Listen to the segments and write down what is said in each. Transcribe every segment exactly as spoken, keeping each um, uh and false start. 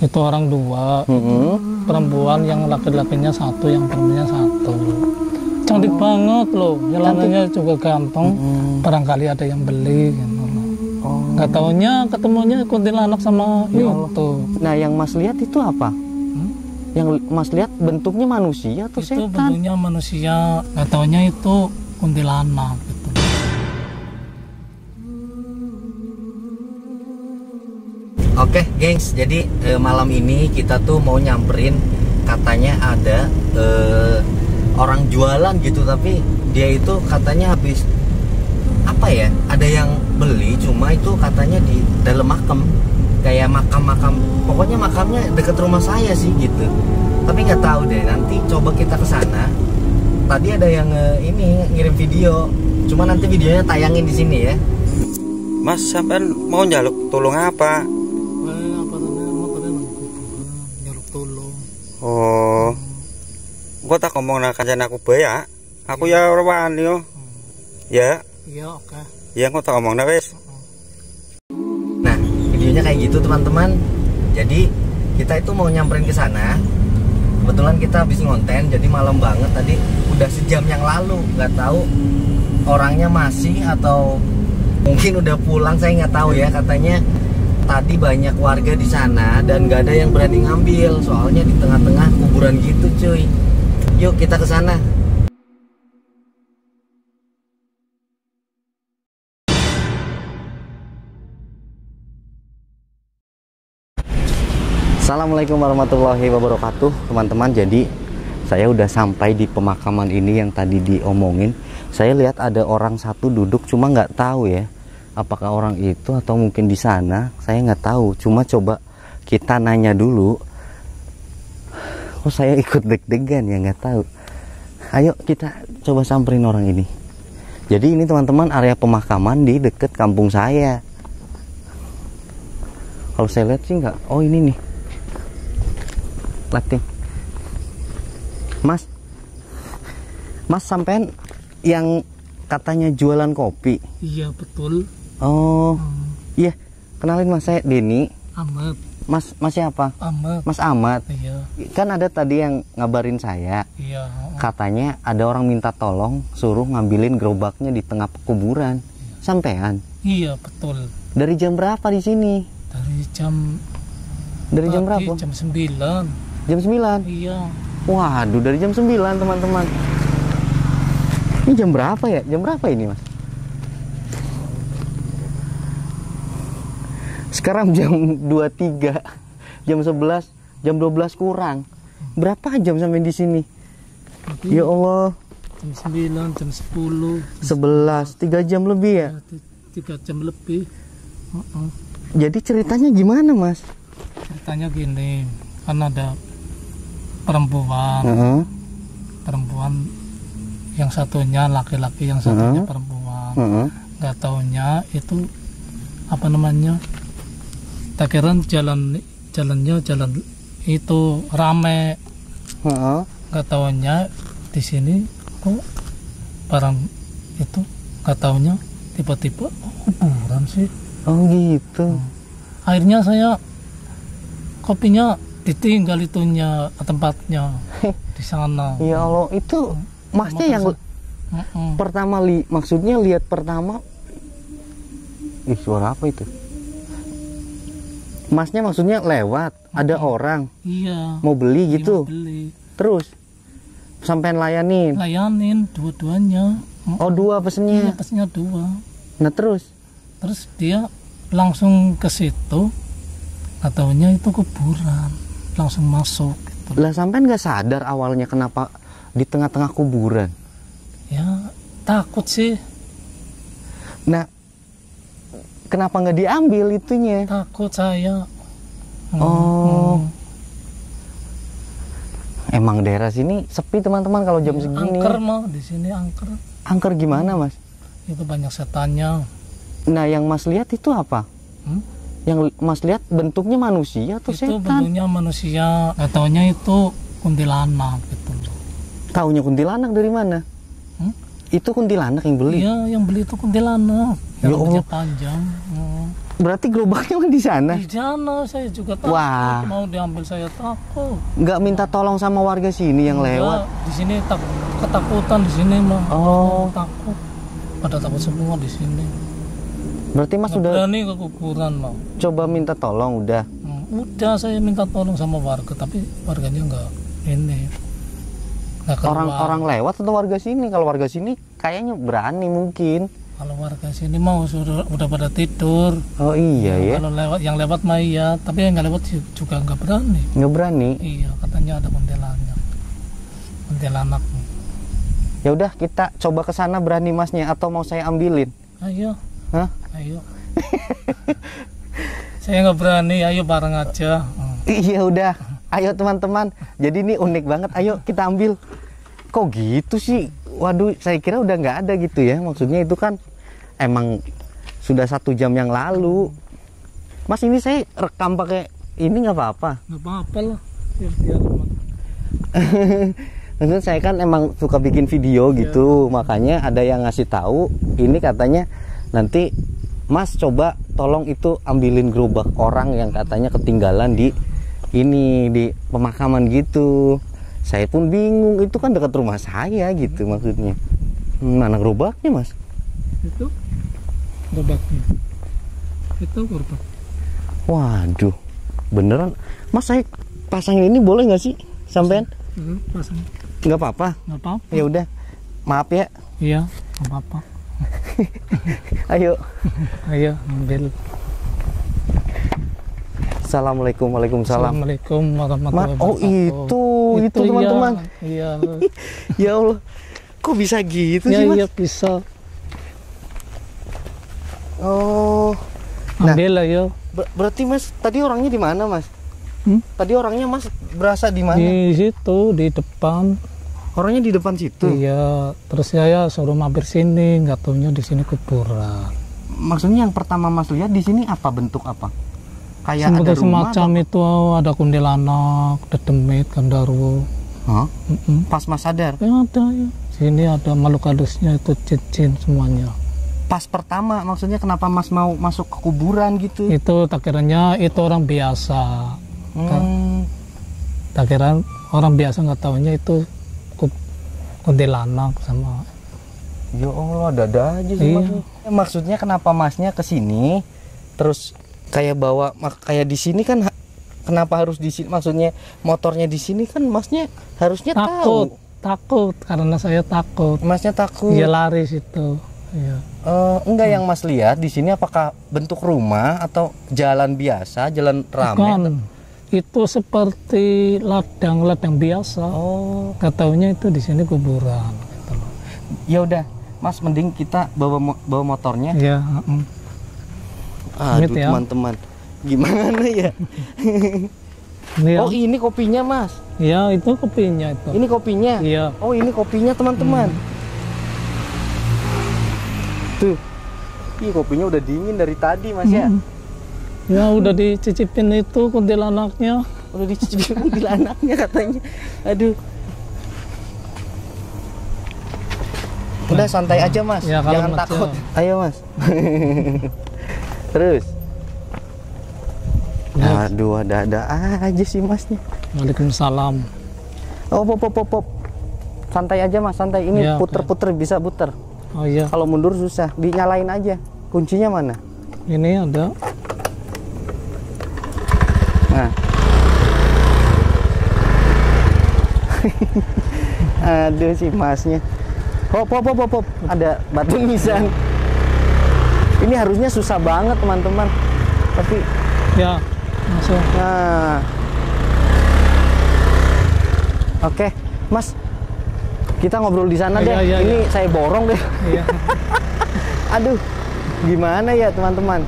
Itu orang dua, Mm-hmm. perempuan yang laki-lakinya satu, yang perempuannya satu. Cantik banget loh, jalanannya juga ganteng. Mm-hmm. Barangkali ada yang beli gitu loh. Oh. Nggak taunya ketemunya kuntilanak sama Ya itu. Nah, yang Mas lihat itu apa? Hmm? Yang Mas lihat bentuknya manusia atau Itu setan? bentuknya manusia, nggak taunya itu kuntilanak gitu. Oke, gengs, jadi eh, malam ini kita tuh mau nyamperin, katanya ada eh, orang jualan gitu, tapi dia itu katanya habis apa ya? Ada yang beli, cuma itu katanya di dalam makam, kayak makam-makam. Pokoknya makamnya deket rumah saya sih gitu. Tapi nggak tahu deh. Nanti coba kita ke sana. Tadi ada yang eh, ini ngirim video, cuma nanti videonya tayangin di sini ya. Mas, sampean mau njaluk tolong apa? Eh, apa namanya? Motornya nangkup, nyuruh tolong. Oh, gua tak ngomong nak kanjeng aku bae ya. Aku ya ora wani yo. Ya, Iya, oke. ya aku tak ngomong nak wis. Nah, videonya kayak gitu teman-teman. Jadi kita itu mau nyamperin ke sana. Kebetulan kita habis ngonten, jadi malam banget tadi, udah sejam yang lalu. Nggak tahu orangnya masih atau mungkin udah pulang, saya nggak tahu ya. Katanya tadi banyak warga di sana dan nggak ada yang berani ngambil, soalnya di tengah-tengah kuburan gitu cuy. Yuk kita ke sana. Assalamualaikum warahmatullahi wabarakatuh, teman-teman. Jadi saya udah sampai di pemakaman ini yang tadi diomongin. Saya lihat ada orang satu duduk, cuma nggak tahu ya apakah orang itu atau mungkin di sana. Saya nggak tahu. Cuma coba kita nanya dulu. Oh, saya ikut deg-degan ya, nggak tahu. Ayo kita coba samperin orang ini. Jadi ini teman-teman area pemakaman di deket kampung saya. Kalau saya lihat sih nggak. Oh, ini nih. Latih. Mas, Mas sampean yang katanya jualan kopi. Iya, betul. Oh, Hmm. iya. Kenalin Mas, saya Denny. Ahmad. Mas, Mas siapa? Ahmad. Mas Ahmad. Iya. Kan ada tadi yang ngabarin saya. Iya. Katanya ada orang minta tolong suruh ngambilin gerobaknya di tengah kuburan. Sampean? Iya, betul. Dari jam berapa di sini? Dari jam Dari jam pagi, berapa? Jam sembilan. Jam sembilan. Iya. Waduh, dari jam sembilan teman-teman. Ini jam berapa ya? Jam berapa ini, Mas? Sekarang jam dua puluh tiga, jam sebelas, jam dua belas kurang. Berapa jam sampai di sini? Jadi, Ya Allah, jam sembilan, jam sepuluh, sebelas, tiga jam lebih ya. tiga jam lebih. Uh-uh. Jadi ceritanya gimana, Mas? Ceritanya gini, kan ada perempuan, Uh-huh. perempuan yang satunya laki-laki, yang satunya Uh-huh. perempuan. Uh-huh. Nggak taunya itu apa namanya? Tak kira jalan jalannya jalan itu rame. Uh-huh. Nggak taunya di sini kok barang itu nggak taunya tiba-tiba oh, kuburan sih. Oh gitu. Akhirnya saya kopinya ditinggal itunya tempatnya di sana. Ya Allah, itu Masnya yang Mm-mm. pertama li maksudnya lihat pertama. Ih, suara apa itu? Masnya maksudnya lewat, ada Mm-mm. orang Iya. mau beli Iya, gitu. beli. Terus sampai layanin. Layanin dua-duanya. Oh, dua Iya, pesennya. pesennya dua. Nah, terus Terus dia langsung ke situ, nggak taunya itu kuburan, langsung masuk. Gitu. lah sampai nggak sadar awalnya kenapa di tengah-tengah kuburan. Ya takut sih, Nah, kenapa nggak diambil itunya? takut saya. Hmm, Oh. hmm. Emang daerah sini sepi teman-teman kalau jam Ya, segini. angker mah di sini angker. Angker gimana, Mas? Itu banyak setannya. Nah, yang Mas lihat itu apa? Hmm? Yang Mas lihat bentuknya manusia atau Itu setan? bentuknya manusia, nggak taunya itu kuntilanak gitu. Taunya kuntilanak dari mana? Hmm? Itu kuntilanak yang beli. Iya, yang beli itu kuntilanak, Ya yang rambutnya Allah. panjang. Hmm. Berarti gerobaknya di sana? Di sana saya juga takut. Wah. Mau diambil saya takut. Nggak minta tolong sama warga sini yang Enggak, lewat? di sini tak ketakutan di sini mah. Oh. Takut. Pada takut semua di sini. Berarti Mas Nggak udah berani ke kuburan mau. coba minta tolong udah? Hmm, udah saya minta tolong sama warga, tapi warganya nggak ini. Nggak keluar. Orang-orang lewat atau warga sini? Kalau warga sini kayaknya berani mungkin. Kalau warga sini mau sudah udah pada tidur. Oh iya ya. Kalau lewat yang lewat mah iya, tapi yang nggak lewat juga nggak berani. Nggak berani. Iya, katanya ada kuntilanak. Kuntilanak. Ya udah kita coba ke sana, berani Masnya atau mau saya ambilin? Ayo, Hah? ayo. Saya nggak berani, ayo bareng aja. Hmm. Iya udah. Ayo teman-teman. Jadi ini unik banget. Ayo kita ambil. Kok gitu sih? Waduh, saya kira udah nggak ada gitu ya. Maksudnya itu kan emang sudah satu jam yang lalu. Mas, ini saya rekam pakai ini nggak apa-apa? Nggak apa-apa lah. Biar dia aman. Maksudnya saya kan emang suka bikin video gitu, ya. Makanya ada yang ngasih tahu ini katanya nanti Mas coba tolong itu ambilin gerobak orang yang katanya ketinggalan di ini di pemakaman gitu. Saya pun bingung, itu kan dekat rumah saya gitu maksudnya. Mana gerobaknya Mas? Itu gerobaknya. Itu gerobak. Waduh, beneran Mas, saya pasang ini boleh nggak sih sampean? Hmm, pasang. Nggak apa-apa. Nggak apa-apa. Ya udah, maaf ya. Iya, nggak apa-apa. Ayo. Ayo ambil. Assalamualaikum, waalaikumsalam. Assalamualaikum warahmatullahi Ma- oh wabarakatuh. itu, itu teman-teman. Iya. Ya Allah, kok bisa gitu Iya, sih Mas? iya bisa. Oh, nah, Ambil ayo. ber- berarti Mas tadi orangnya di mana Mas? Hmm? Tadi orangnya Mas berasa di mana? Di situ, di depan. Orangnya di depan situ. Iya. Terus saya suruh mampir sini, nggak taunya di sini kuburan. Maksudnya yang pertama Mas lihat di sini apa, bentuk apa? Kayak Seperti ada rumah semacam atau- itu ada kuntilanak, dedemit, gendarwo. Hah? Mm-mm. Pas Mas sadar? Ya ada ya. Sini ada makhluk halusnya itu cincin semuanya. Pas pertama maksudnya kenapa Mas mau masuk ke kuburan gitu? Itu tak kiranya itu orang biasa. Hmm. Tak kira orang biasa nggak tahunya itu ku- kuntilanak sama. Ya Allah, ada-ada aja sih Iya. Mas. Maksudnya kenapa Masnya ke sini terus kayak bawa mak- kayak di sini kan ha- kenapa harus di sini? Maksudnya motornya di sini kan Masnya harusnya Takut, tahu. takut karena saya takut. Masnya takut. Dia lari situ. Iya. Eh, enggak, yang Mas lihat di sini apakah bentuk rumah atau jalan biasa, jalan rame? Bukan. Itu seperti ladang-ladang biasa. Oh, Katanya itu di sini kuburan. Gitu. ya udah, Mas, mending kita bawa mo- bawa motornya. Ya, heeh. Aduh, Amit ya. teman-teman, gimana ya? Ini ya. Oh, ini kopinya, Mas. Ya, itu kopinya itu. Ini kopinya. Iya. Oh, ini kopinya, teman-teman. Tuh. Ih, kopinya udah dingin dari tadi, Mas ya. Mm. Ya udah dicicipin itu kuntilanaknya. Udah dicicipin kuntilanaknya katanya. Aduh. Udah santai aja, Mas. Ya, kalau Jangan Mas, takut. ya. Ayo, Mas. Terus. Ya. Aduh, ada-ada aja sih Masnya. Waalaikumsalam. Oh, pop, pop, pop, pop. Santai aja, Mas, santai. Ini Ya, puter-puter, bisa puter. Oh iya. Kalau mundur susah. Dinyalain aja. Kuncinya mana? Ini ada. Nah. Aduh si Masnya. Hop, hop, hop, hop, hop. Ada batu nisan. Ini harusnya susah banget, teman-teman. Tapi Ya, masuk. nah. Oke, Mas. Kita ngobrol di sana Iya, deh. iya, Ini iya. saya borong deh. Iya. Aduh. Gimana ya, teman-teman?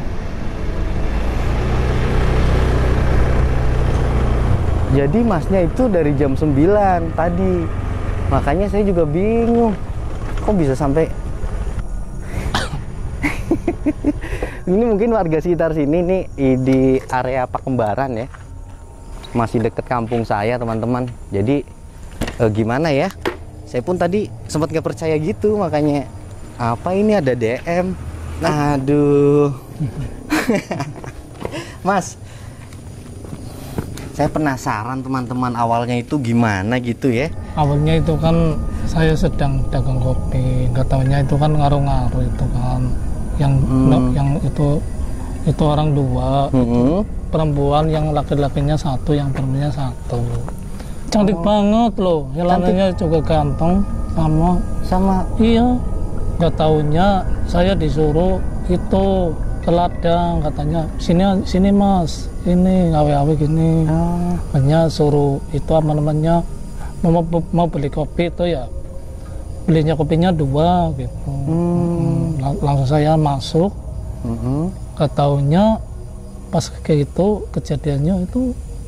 Jadi Masnya itu dari jam sembilan tadi. Makanya saya juga bingung. Kok bisa sampai ini mungkin warga sekitar sini nih di area Pakembaran ya. Masih deket kampung saya, teman-teman. Jadi eh, gimana ya? Saya pun tadi sempat nggak percaya gitu, makanya apa ini ada D M. Aduh. Mas, saya penasaran teman-teman awalnya itu gimana gitu ya. Awalnya itu kan saya sedang dagang kopi, nggak taunya itu kan ngaruh-ngaruh itu kan, yang Hmm. yang itu itu orang dua, Hmm. perempuan yang laki-lakinya satu, yang perempuannya satu. Cantik banget loh, helananya juga ganteng sama Sama iya. Nggak taunya saya disuruh itu ke ladang, katanya sini sini mas, ini ngawe-ngawe gini. oh, Hanya suruh itu apa namanya, mau, mau beli kopi itu ya belinya kopinya dua gitu. hmm. Lang- langsung saya masuk, Hmm. ketaunya pas kayak itu kejadiannya itu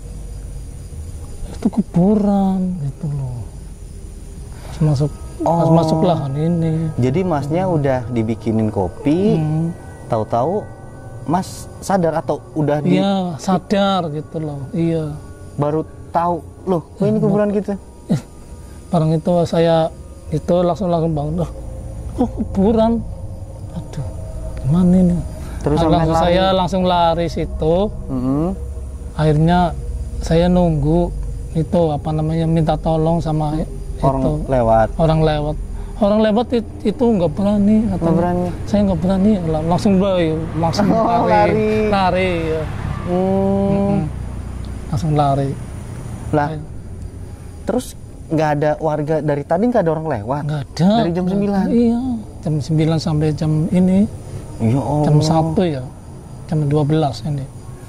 itu kuburan gitu loh. Pas masuk pas Oh. masuk lahan ini. Jadi masnya udah dibikinin kopi, Hmm. tahu-tahu mas sadar atau udah di Iya sadar gitu loh. Iya. baru tahu loh, kok ini kuburan gitu. Barang itu saya itu langsung langsung bangun. Loh, kok kuburan? Aduh, gimana ini? Terus Nah, sampai langsung lari. saya langsung lari situ. Mm-mm. Akhirnya saya nunggu itu apa namanya, minta tolong sama Orang itu lewat. orang lewat. Orang lewat it- itu nggak berani, katanya. Nggak berani. Saya nggak berani, Lang- langsung lari, langsung Oh, lari, lari. lari, ya. Hmm. Mm, langsung lari. Lah, terus nggak ada warga dari tadi, nggak ada orang lewat. Nggak ada. Dari jam sembilan? Iya, jam sembilan sampai jam ini, Ya Allah. jam satu ya, jam dua belas ini.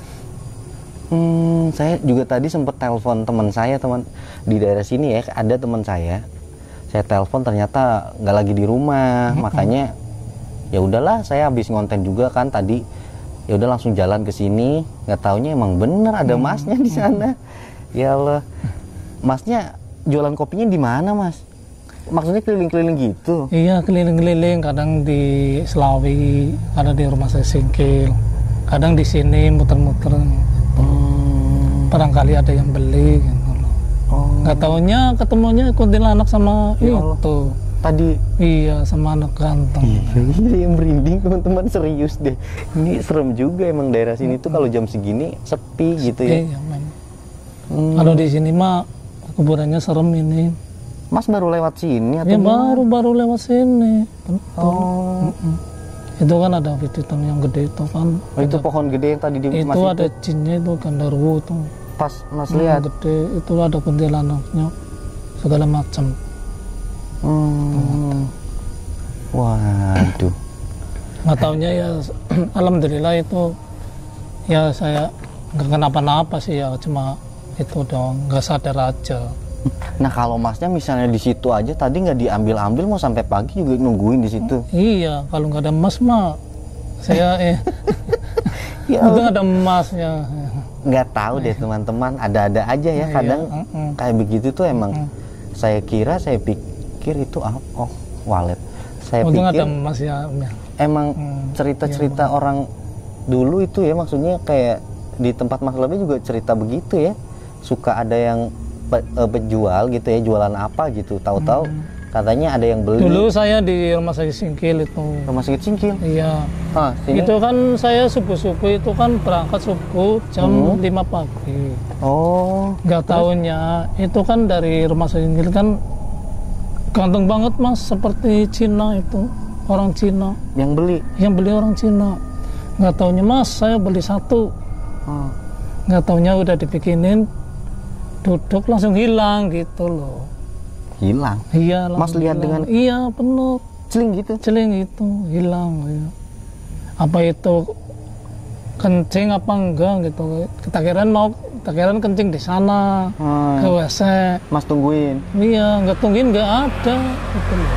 Hmm, saya juga tadi sempat telepon teman saya, teman di daerah sini ya, ada teman saya. Saya telepon ternyata nggak lagi di rumah, makanya ya udahlah, saya habis ngonten juga kan tadi. Ya udah langsung jalan ke sini, nggak taunya emang bener ada masnya di sana. Ya Allah, masnya jualan kopinya di mana, Mas? Maksudnya keliling-keliling gitu? Iya, keliling-keliling, kadang di Selawi, kadang di rumah saya Singkil, kadang di sini muter-muter. Hmm. Barangkali ada yang beli gitu loh. Oh, Nggak taunya ketemunya kuntilanak sama Ya Allah. itu. tadi Iya, sama anak ganteng. iya yang merinding teman-teman, serius deh. Ini serem juga emang daerah sini tuh kalau jam segini sepi gitu ya. Iya, memang. Hmm. Kalau di sini mah kuburannya serem ini. Mas baru lewat sini atau Ya gimana? baru-baru lewat sini. Betul. Oh, Itu kan ada pijitan yang gede itu kan. oh, itu pohon gede yang tadi di Itu Mas ada jinnya itu, gandarwo itu. pas Mas Yang lihat. gede itu ada kuntilanaknya segala macam. Hmm. Waduh. Nggak taunya ya alhamdulillah itu ya saya nggak kenapa-napa sih ya, cuma itu dong, nggak sadar aja. Nah kalau Masnya misalnya di situ aja tadi nggak diambil-ambil, mau sampai pagi juga nungguin di situ. Iya, kalau nggak ada emas mah saya eh Ya itu ada emasnya. nggak tahu deh teman-teman, ada-ada aja ya Iya, kadang mm-mm. kayak begitu tuh emang. Saya kira, saya pikir itu ah, oh walet. Saya Untung ada pikir emas ya. emang Hmm, cerita-cerita orang dulu itu ya, maksudnya kayak di tempat Mas Lebih juga cerita begitu ya, suka ada yang pe- eh, penjual gitu ya, jualan apa gitu, tahu-tahu katanya ada yang beli. Dulu saya di rumah sakit Singkil itu. Rumah sakit Singkil. Iya. Ah, sini. Itu kan saya subuh-subuh itu kan berangkat subuh jam Hmm. lima pagi. Oh, Nggak tahunya itu kan dari rumah sakit Singkil kan ganteng banget mas, seperti Cina itu, orang Cina. yang beli. Yang beli orang Cina. Nggak tahunya mas, saya beli satu. Oh. Nggak tahunya udah dibikinin, duduk langsung hilang gitu loh. Hilang. Iya. Mas langsung lihat hilang. dengan- Iya bener. Celing gitu. Celing itu hilang ya. Apa itu kencing apa enggak gitu, kita kirain mau kita kirain kencing di sana Hmm. ke W C. Mas tungguin. Iya, nggak tungguin nggak ada gitu loh.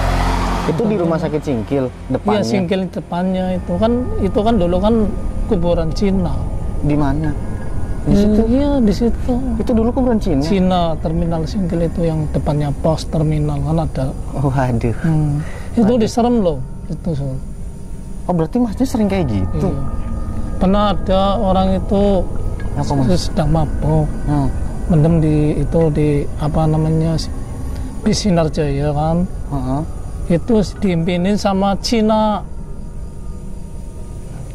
Itu di rumah sakit Singkil Iya, depannya. Singkil depannya itu kan, itu kan dulu kan kuburan Cina. Di mana? Di situ. Iya di situ. Itu dulu kuburan Cina. Cina, terminal Singkil itu yang depannya pos terminal kan ada. Waduh. Hmm. Itu diserem loh itu. So. Oh berarti Masnya sering kayak gitu. Iya. Pernah ada orang itu Apa Mas? sedang mabuk, Hmm. mendem di itu di apa namanya di Sinar Jaya kan, Heeh. itu diimpinin sama Cina.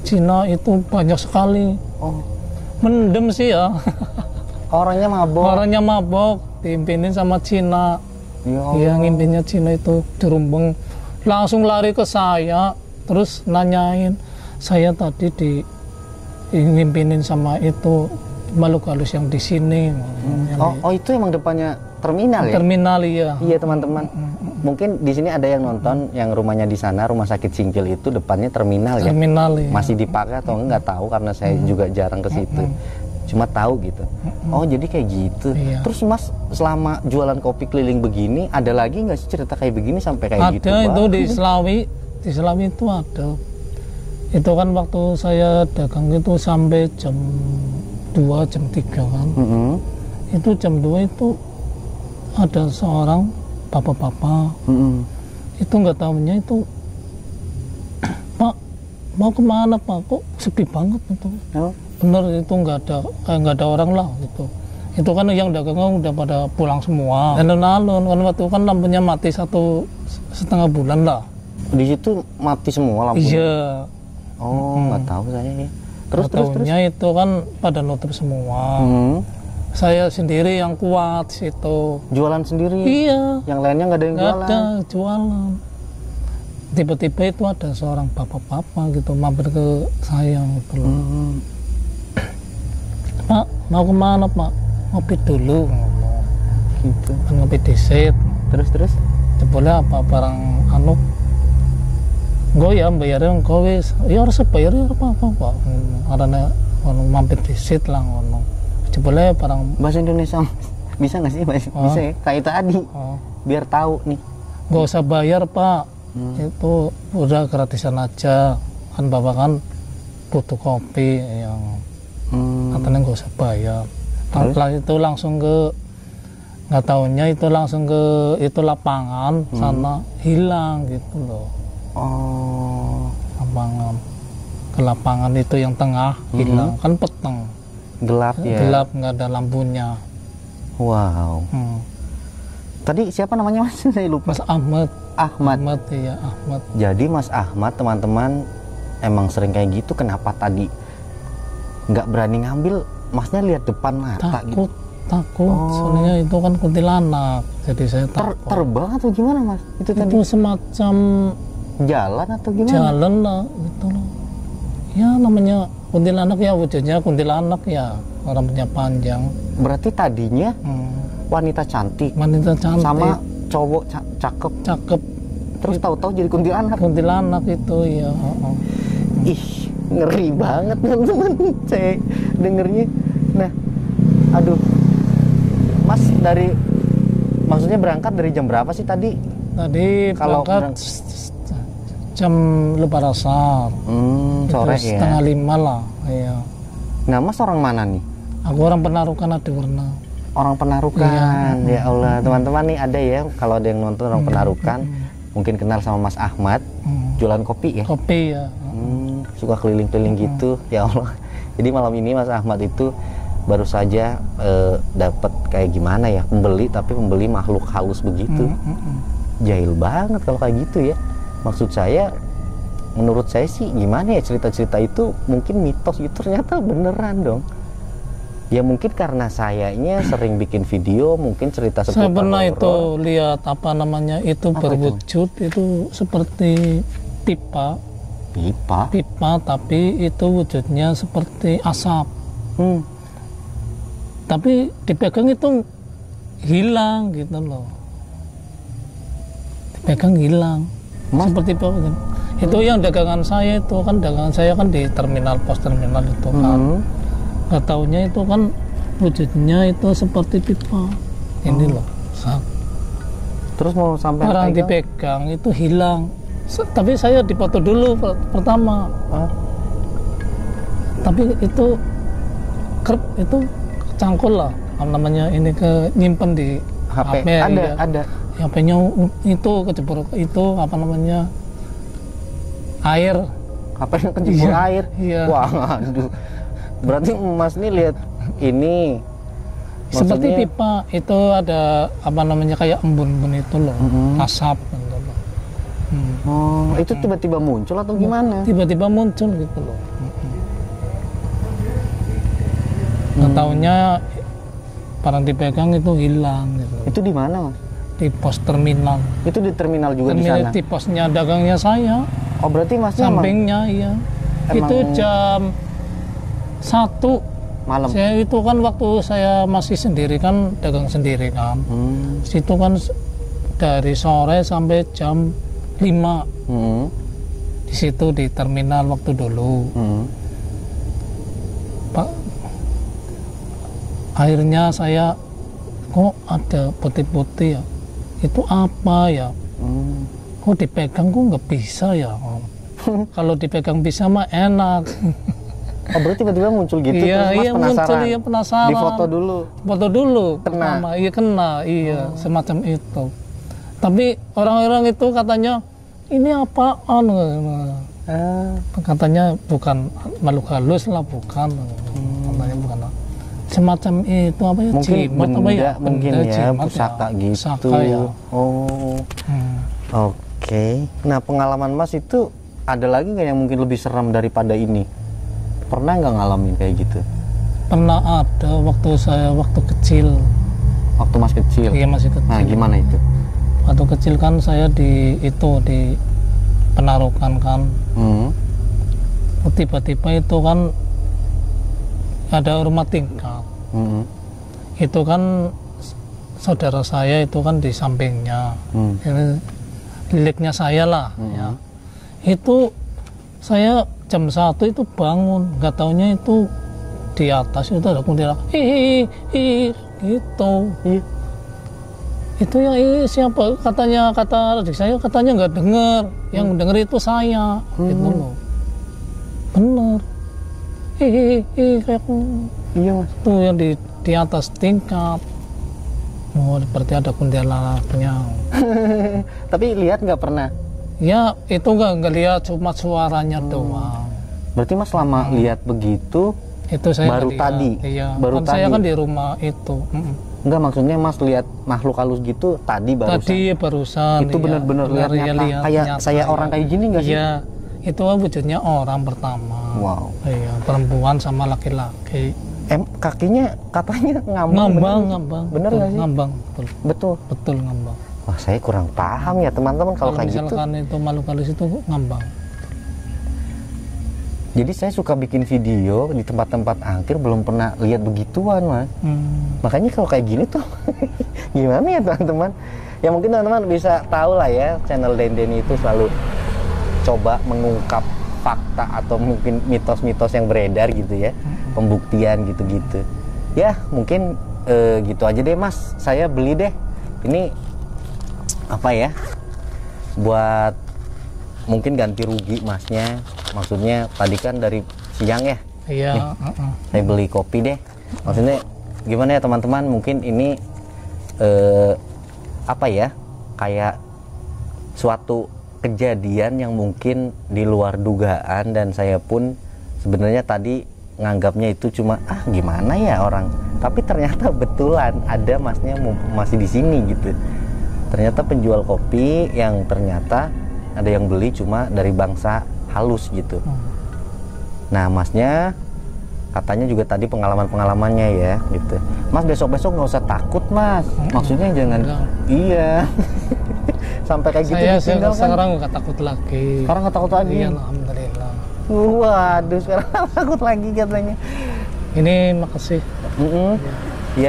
Cina itu banyak sekali. Oh, Mendem sih ya. orangnya mabok. Orangnya mabok, diimpinin sama Cina. Ya Allah. Yang impinya Cina itu dirumbeng. Langsung lari ke saya, terus nanyain, saya tadi di diimpinin sama itu makhluk halus yang di sini. Yang Oh, di oh itu emang depannya terminal ya? terminal ya. Iya teman-teman. Mungkin di sini ada yang nonton yang rumahnya di sana, rumah sakit Singkil itu depannya terminal ya. Terminal ya. Masih dipakai atau enggak tahu karena saya juga jarang ke situ. Cuma tahu gitu. Oh jadi kayak gitu. Iya. Terus Mas selama jualan kopi keliling begini ada lagi nggak sih cerita kayak begini sampai kayak Ada gitu? itu Wah. di Selawi, di Selawi itu ada. Itu kan waktu saya dagang itu sampai jam dua, jam tiga kan. Mm-mm. Itu jam dua itu ada seorang bapak-bapak. Mm-mm. Itu nggak tahunya itu, Pak, mau kemana Pak? Kok sepi banget itu. Oh. Bener itu nggak ada, kayak nggak ada orang lah gitu. Itu kan yang dagang udah pada pulang semua. Dan alun kan waktu itu kan lampunya mati satu setengah bulan lah. Di situ mati semua lampunya. Iya. Oh nggak tahu saya ya. Terus terus terus. Tahunya itu kan pada nutup semua. Hmm. Saya sendiri yang kuat situ. Jualan sendiri. Iya. Yang lainnya nggak ada yang Nggak jualan. ada jualan. Tiba-tiba itu ada seorang bapak-bapak gitu mampir ke saya gitu loh. Hmm. Pak, mau kemana Pak? Ngopi dulu. Gitu. Kan ngopi disit. Terus terus. Boleh apa barang anu? Gue ya bayarnya engkau wis. Ya harus bayar ya apa apa Pak. Karena ngono mampir disit lah ngono. Boleh barang. Bahasa Indonesia bisa nggak sih Mas? Oh. Bisa ya? Kayak tadi. Oh. Biar tahu nih. Gak usah bayar Pak. Hmm. Itu udah gratisan aja. Kan Bapak kan butuh kopi yang Hmm. katanya gak usah bayar. Terus? Setelah itu langsung ke nggak tahunya itu langsung ke itu lapangan Hmm. sana hilang gitu loh. Oh. Lapangan ke lapangan itu yang tengah hilang kan peteng Gelap ya. gelap nggak ada lampunya. Wow. Hmm. Tadi siapa namanya Mas? Saya lupa. Mas Ahmad Ahmad. Ahmad ya Ahmad. Jadi Mas Ahmad teman-teman emang sering kayak gitu. Kenapa tadi nggak berani ngambil? Masnya lihat depan mata Takut gitu. takut Oh. soalnya itu kan kuntilanak jadi saya Ter takut. terbang atau gimana Mas? Itu tadi Itu semacam jalan atau gimana? jalan lah gitu loh. Ya namanya kuntilanak ya wujudnya kuntilanak ya rambutnya panjang. Berarti tadinya Hmm. wanita cantik Wanita cantik sama cowok ca- cakep. cakep Terus tahu-tahu jadi kuntilanak. kuntilanak itu ya. Oh, oh. Ih, ngeri banget teman-teman. Saya dengernya. Nah, aduh. Mas dari maksudnya berangkat dari jam berapa sih tadi? Tadi Kalau berangkat jam lebar asar. Hmm, sore Terus ya. setengah lima lah. Iya. Nah, Mas orang mana nih? Aku orang Penarukan ada warna. Orang Penarukan. Iya. Ya Allah, teman-teman nih ada ya kalau ada yang nonton orang Penarukan, mungkin kenal sama Mas Ahmad, Hmm. jualan kopi ya. Kopi ya. Hmm, suka keliling-keliling gitu. Ya Allah. Jadi malam ini Mas Ahmad itu baru saja eh, dapat kayak gimana ya, pembeli tapi pembeli makhluk halus begitu. Hmm, hmm, hmm. Jahil banget kalau kayak gitu ya. Maksud saya, menurut saya sih gimana ya, cerita-cerita itu mungkin mitos gitu, ternyata beneran dong. Ya mungkin karena sayanya sering bikin video, mungkin cerita Saya seputar pernah itu horor. lihat apa namanya itu Apa berwujud itu seperti pipa, Pipa. pipa tapi itu wujudnya seperti asap. Hmm. Tapi dipegang itu hilang gitu loh. Dipegang hilang. Mas- Seperti apa gitu. Itu yang dagangan saya itu kan dagangan saya kan di terminal pos terminal itu kan. Hmm. Nggak taunya itu kan wujudnya itu seperti pipa. Ini loh. Sak. Terus mau sampai Barang pegang? dipegang itu hilang. Se- Tapi saya dipoto dulu per- pertama. Hah? Tapi itu kerp itu cangkul lah apa namanya ini ke nyimpen di H P, H P ada, ya. ada. H P-nya itu kejebur itu apa namanya air. H P-nya kejebur Iya, air. iya. Wah, aduh. Berarti Mas nih lihat ini. Seperti Maksudnya- pipa itu ada apa namanya kayak embun-embun itu loh, Mhm. asap gitu loh. Hmm. Oh, itu tiba-tiba muncul atau gimana? Tiba-tiba muncul gitu loh. Nggak taunya barang dipegang itu hilang gitu. Itu di mana, Mas? Di pos terminal. Itu di terminal juga di Terminal sana. di posnya dagangnya saya. Oh, berarti Masnya emang Sampingnya iya. emang- Itu jam satu. malam. Saya itu kan waktu saya masih sendiri kan dagang sendiri kan. Hmm. Situ kan s- dari sore sampai jam lima. Hmm. Di situ di terminal waktu dulu. Hmm. Pak, akhirnya saya kok ada putih-putih ya, itu apa ya, Hmm. kok dipegang kok nggak bisa ya. Kalau dipegang bisa mah enak. Oh, berarti tiba-tiba muncul gitu Iya, terus Mas iya, penasaran. muncul, iya, penasaran. Di foto dulu. Foto dulu Kena. pertama, iya kena, iya semacam itu. Tapi orang-orang itu katanya ini apaan, Ah. katanya bukan makhluk halus lah, bukan, katanya bukan. Semacam itu apa ya, Mungkin jimat benda, apa ya, mungkin Benda, ya, jimat pusaka ya. gitu. Pusaka ya. Oh. Hmm. Oke. Nah, pengalaman Mas itu ada lagi nggak yang mungkin lebih seram daripada ini? Pernah nggak ngalamin kayak gitu? Pernah ada waktu saya waktu kecil, Waktu Mas kecil? iya masih kecil. Nah, gimana itu? Waktu kecil kan saya di itu di Penarukan kan, Hmm. tiba-tiba itu kan ada rumah tingkat. Hmm. Itu kan saudara saya itu kan di sampingnya, Hmm. ini miliknya saya lah. Ya. Itu saya jam satu itu bangun, nggak taunya itu di atas itu ada kuntilanak, hihi, hihi, gitu. Iya. Itu yang ini siapa, katanya, kata adik saya katanya nggak dengar, yang denger itu saya, gitu loh. Bener, hihi, hihi, kayak Iya, Mas. tuh yang di di atas tingkat. Oh, berarti ada kuntilanaknya. Tapi lihat nggak pernah? Ya itu nggak nggak lihat, cuma suaranya doang. Berarti Mas selama lihat begitu, Itu saya Baru nggak lihat. tadi? Iya. Baru kan saya tadi? kan di rumah itu. Mm-mm. enggak maksudnya Mas lihat makhluk halus gitu tadi barusan? Tadi barusan. Itu iya. benar-benar lihat Benar, iya, nyata, lihat kayak nyata, saya iya. orang kayak gini nggak sih? Iya. Itu wujudnya orang pertama. Wow. Iya, perempuan sama laki-laki. Em, kakinya katanya ngambang. Ngambang, bener. ngambang. Bener Betul, nggak sih? Ngambang, betul. Betul. Betul ngambang. Wah, saya kurang paham ya teman-teman kalau Kalau kayak gitu. misalkan itu makhluk halus itu ngambang. Jadi saya suka bikin video di tempat-tempat angker belum pernah lihat begituan, Mas. Hmm. Makanya kalau kayak gini tuh gimana ya teman-teman? Ya mungkin teman-teman bisa tahu lah ya, channel Denden itu selalu coba mengungkap fakta atau mungkin mitos-mitos yang beredar gitu ya, pembuktian gitu-gitu. Ya mungkin eh, gitu aja deh Mas, saya beli deh. Ini apa ya? Buat mungkin ganti rugi Masnya. Maksudnya tadi kan dari siang ya. Iya. uh-uh. Saya beli kopi deh. Maksudnya gimana ya teman-teman? Mungkin ini eh, apa ya? Kayak suatu kejadian yang mungkin di luar dugaan dan saya pun sebenarnya tadi nganggapnya itu cuma ah gimana ya orang. Tapi ternyata betulan ada Masnya masih di sini gitu. Ternyata penjual kopi yang ternyata ada yang beli cuma dari bangsa halus gitu. Nah Masnya katanya juga tadi pengalaman-pengalamannya ya gitu. Mas besok-besok nggak usah takut Mas. Maksudnya jangan Enggak. iya sampai kayak gitu Saya ditinggal kan. sekarang nggak takut lagi. Sekarang nggak takut lagi. Iya, alhamdulillah. Waduh sekarang takut lagi katanya. Ini makasih. Mm-mm. Iya.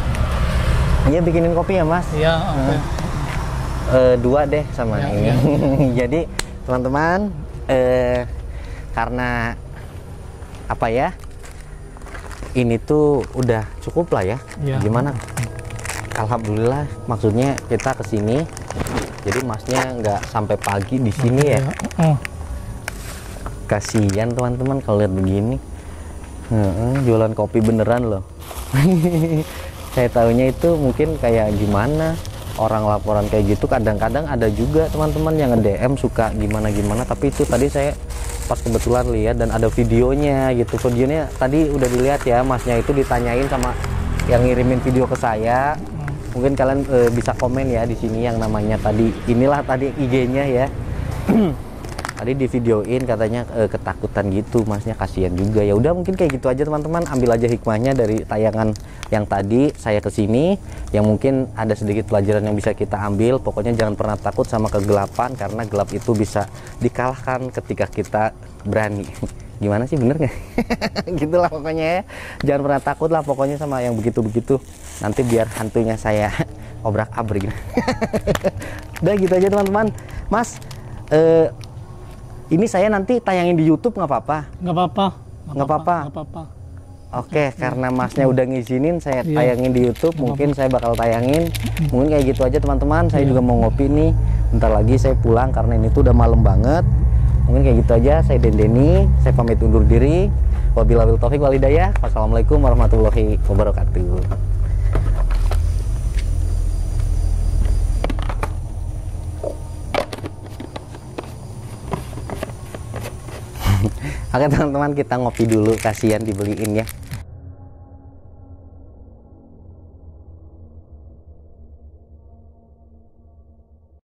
Iya bikinin kopi ya Mas. Iya, oke. Eh, dua deh sama Ya, ini. ya. Jadi teman-teman eh, karena apa ya? Ini tuh udah cukup lah ya. Ya. Gimana? Alhamdulillah. Maksudnya kita kesini, jadi Masnya nggak sampai pagi di sini ya. Oh, Kasihan teman-teman kalau lihat begini. Heeh, jualan kopi beneran loh. Saya tahunya itu mungkin kayak gimana orang laporan kayak gitu. Kadang-kadang ada juga teman-teman yang nge-D M suka gimana-gimana. Tapi itu tadi saya pas kebetulan lihat dan ada videonya gitu. Videonya tadi udah dilihat ya, Masnya itu ditanyain sama yang ngirimin video ke saya. Mungkin kalian e, bisa komen ya di sini yang namanya tadi inilah tadi I G-nya ya. Tadi di videoin katanya e, ketakutan gitu, masnya kasihan juga. Ya udah mungkin kayak gitu aja teman-teman, ambil aja hikmahnya dari tayangan yang tadi saya kesini, yang mungkin ada sedikit pelajaran yang bisa kita ambil. Pokoknya jangan pernah takut sama kegelapan, karena gelap itu bisa dikalahkan ketika kita berani. Gimana sih, bener nggak? Gitulah pokoknya ya. Jangan pernah takut lah pokoknya sama yang begitu-begitu. Nanti biar hantunya saya obrak-abrik. Udah gitu aja teman-teman. Mas, eh, ini saya nanti tayangin di YouTube nggak apa-apa? Nggak apa-apa. Nggak apa-apa. Nggak apa-apa. Oke, karena masnya udah ngizinin saya Iya. tayangin di YouTube, Nggak mungkin apa-apa. saya bakal tayangin. Mungkin kayak gitu aja teman-teman. Saya Iya. juga mau ngopi nih. Bentar lagi saya pulang karena ini tuh udah malam banget. Mungkin kayak gitu aja. Saya Dendeni, saya pamit undur diri. Wabillahi taufiq wal hidayah. Wassalamualaikum warahmatullahi wabarakatuh. Oke teman-teman, kita ngopi dulu, kasihan dibeliin ya.